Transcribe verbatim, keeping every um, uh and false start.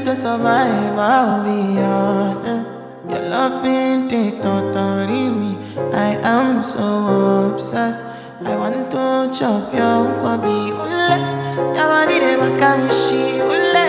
to survive, I'll be honest. Your love ain't it totally me. I am so obsessed. I want to chop your kwabi ule. Your body de makamishi ule.